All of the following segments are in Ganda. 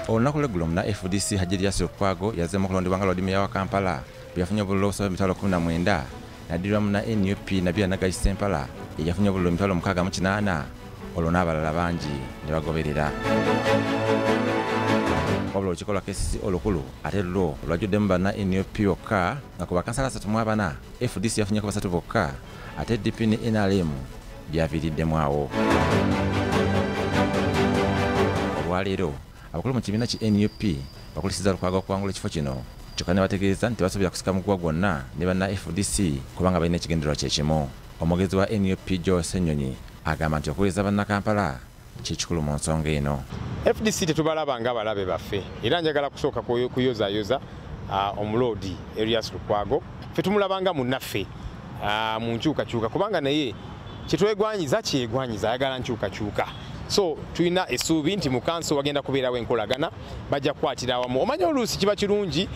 olunaku lw'eggulo muna FDC Ageesigika yazzeemu okulondebwa nga Lord Mayor wa Kampala byafunye obululu obusoba emitwalo 19 naddirwa muna NUP Nabira Nagayisi Sempala eyafunye obululu emitwalo 68 olwo n'abalala bangi ne bagoberera. Wabula olukiiko lwa KCC olukulu ate lwo lwajjuddemu banna NUP bokka nga ku bakansala 34 FDC yafunyeko 3 bokka ate DP ne NRM byaviiriddemu awo. Olwaleero abakulu mu kibiina ki NUP bakulisiza Lukwago okuwangula ekifo kino kyokka ne bategeeza nti basobola kusika muguwa gwonna ne banna FDC kubanga balina ekigendererwa kye kimu. Omwogezi wa NUP Joe Ssenyonyi agamba nti okuwuliriza banna Kampala kikulu mu nsonga eno. FDC tetubalaba nga abalabe baffe era njagala kusooka kuyozaayoza omuloodi Erias Lukwago ffe tumulabanga munnaffe mu nkyukakyuka kubanga naye kyetwegwanyiza kyegwanyiza ayagala nkyukakyuka. So tulina essuubi nti mu kanso wagenda kubeerawo enkolagana bajja kukwatira awamu. Omanya oluusi kiba kirungi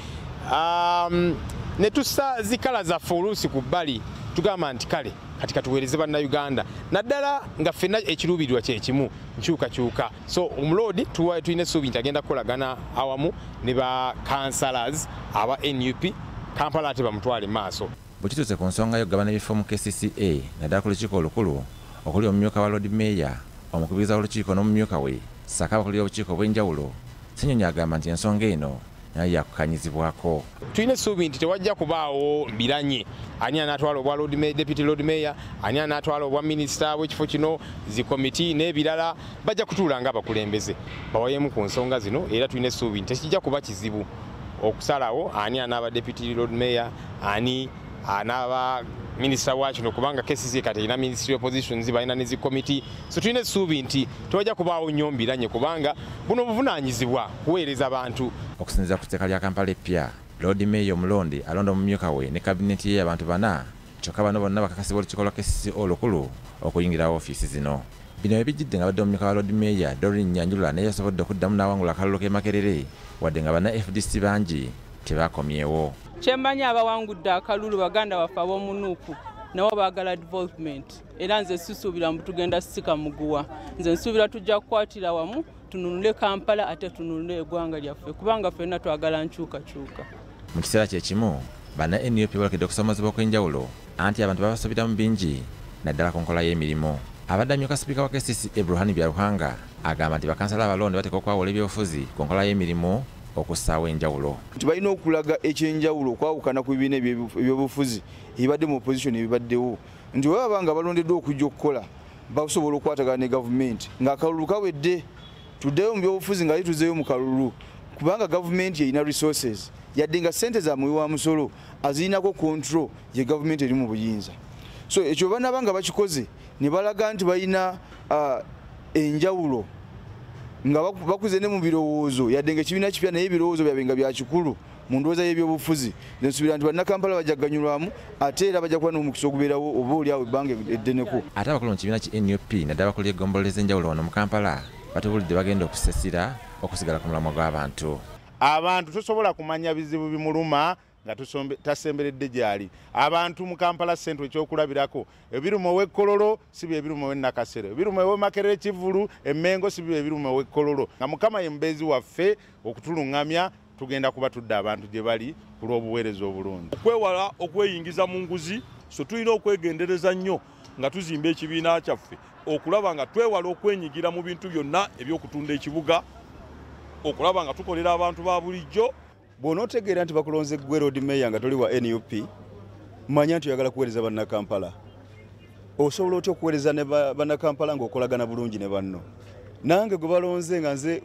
ne tussa zikala zaffe oluusi ku bbali tugamba nti kale kati katuweereze bannayuganda naddala nga ffenna ekiruubirirwa kye kimu nkyukakyuka. So omuloodi tulina essuubi nti agenda kukolagana awamu ne ba councillors aba NUP Kampala ate bamutwale maaso. Bwe kituuse ku nsonga y'okugabana ebifo mu KCCA naddala ku lukiiko olukulu okuli omumyuka wa Lord Mayor omukubiriza w'olukiiko n'omumyuka we ssaako abakulira obukiiko obw'enjawulo Ssenyonyi agamba nti ensonga eno nayo yakukanyizibwako. Tulina essuubi nti tewajja kubaawo mbiranye ani anaatwala obwa Deputy Lord Mayor ani anaatwala obwa minisita w'ekifo kino zikomiti n'ebirala bajja kutuula nga abakulembeze bawayemu ku nsonga zino era tulina essuubi nti tekijja kuba kizibu okusalawo ani anaaba Deputy Lord Mayor ani anaaba minisita wa kino kubanga KCC kati ina Ministry of Oppositions balina ne zikomiti. So tulina essuubi nti tewajja kubaawo nnyo mbiranye kubanga buno buvunaanyizibwa kuweereza abantu. Okusinziira ku tteeka lya Kampala eppya Lord Mayor omulonde alonda omumyuka we ne kabineti ye abantu 4 kyokka bano bonna bakakasibwa olukiiko lwa KCC olukulu okuyingira ofiisi zino. Bino ebijjidde nga badde omumyuka wa Lord Mayor Doreen Nyanjula naye yasobodde okuddamu n'awangula akalulu k'e Makerere wadde nga banna FDC bangi tebakomyewo. Kyemmanyi abawangudde akalulu baganda baffe ab'omu NUP nabo baagala development era nze sisuubira mbu tugenda sika muguwa. Nze nsuubira tujja kukwatira wamu tununule Kampala ate tununule eggwanga lyaffe kubanga ffenna twagala nkyukakyuka. Mu kiseera kye kimu banna NUP boolekedde okusomozebwa okw'enjawulo anti abantu babasobiramu bingi naddala ku nkola y'emirimu. Abadde amyuka sipiika wa KCC Ebruhani Byaruhanga agamba nti bakansala abalonde bateeka okwawula ebyobufuzi ku nkola y'emirimu okussaawo enjawulo. Balina okulaga ekyenjawulo okwawukana ku bibiina ebyobufuzi ebibadde mu opposition ebibaddewo nti bwe baba nga balondeddwa okujja okukola basobola okukwatagana ne gavumenti ng'akalulu kawedde tuddeyo mu byobufuzi nga tuzeeyo mu kalulu kubanga gavumenti erina resources yadde nga ssente za muwi wa musolo azirinako control ye gavumenti eri mu buyinza. So ekyo banaba nga bakikoze ne balaga nti balina enjawulo nga bakuze ne mu birowoozo yadde nga ekibiina kipya naye ebirowoozo byabwe nga bya kikulu mu ndowooza y'ebyobufuzi. Nsuubira nti bannakampala bajja kuganyulwamu ate era bajja kuba n'omukisa ogubeerawo oba oliawo ebbanga eddeneko. Ate abakulu mu kibiina ki NUP naddala abakulira eggombolola ez'enjawulo wano mu Kampala batubulidde bagenda okusesira okusigala ku mulamwa gw'abantu. Abantu tosobola kumanya bizibu bimuluma nga tasemberedde gyali. Abantu mu Kampala Central ekyokulabirako ebiruma ow'Ekkololo si bye ebiruma ow'Ennakasero, ebiruma ow'e Makerere Kivulu Emmengo si bye ebiruma ow'Ekkololo. Nga Mukama ye mubeezi waffe okutuluŋŋamya tugenda kuba tudde abantu gye bali ku lw'obuweereza obulungi. Okwewala okweyingiza mu nguzi so tulina okwegendereza nnyo nga tuzimba ekibiina kyaffe okulaba nga twewala okwenyigira mu bintu byonna eby'okutunda ekibuga okulaba nga tukolera abantu ba bulijjo. Bw'onootegeera nti bakulonze ggwe Lord Mayor nga toli wa NUP manya nti oyagala kuweereza bannakampala. Osobola otya okuweereza ne bannakampala ng'okolagana bulungi ne banno? Nange gwe balonze nga nze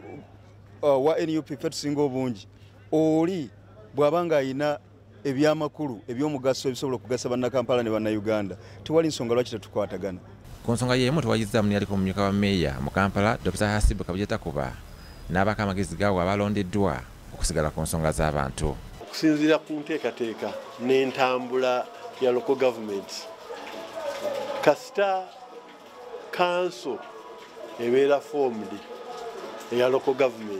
wa NUP ffe tusinga obungi oli bw'aba nga ayina ebyamakulu eby'omugaso ebisobola okugasa bannakampala ne bannayuganda tewali nsonga lwaki tetukwatagana. Ku nsonga y'emu tewayizaamu yaliko omumyuka wa Mayor mu Kampala Dr. Hasibu Kabugyetakuba n'abaka amagezi gaawo abalondeddwa okusigala ku nsonga z'abantu. Okusinziira ku nteekateeka n'entambula ya local government kasita council ebeera formed eya local government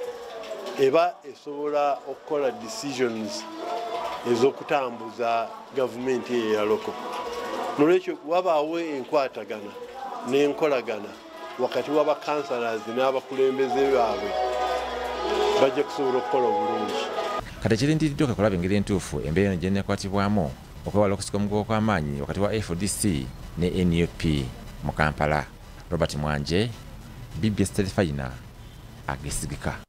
eba esobola okukola decisions ez'okutambuza gavumenti eya local. Nolwekyo wabaawo enkwatagana n'enkolagana wakati w'aba councillors n'abakulembeze baabwe bajja kusobola okukola obulungi. Kati kirindiriddwa okulaba engeri entuufu embeera eno gye neekwatibwamu okwewala okusika omuguwa okw'amaanyi wakati wa FDC ne NUP mu Kampala. Robert Mwanje, BBSKATI, Ageesigika.